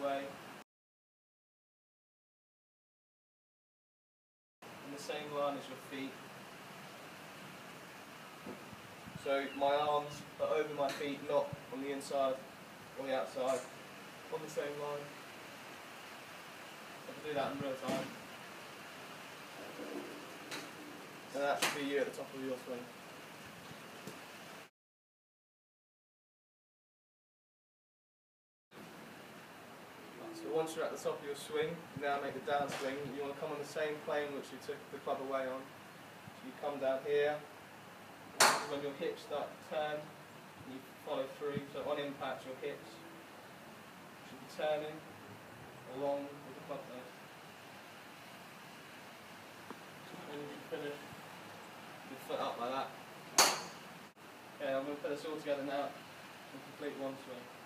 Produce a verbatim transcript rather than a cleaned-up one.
way. In the same line as your feet. So my arms are over my feet, not on the inside or the outside. On the same line. I can do that in real time. And that should be you at the top of your swing. So once you're at the top of your swing, you now make the downswing. You want to come on the same plane which you took the club away on. So you come down here. When your hips start to turn, you follow through. So on impact, your hips should be turning along with the club face. And you should finish your foot up like that. Okay, I'm going to put this all together now and complete one swing.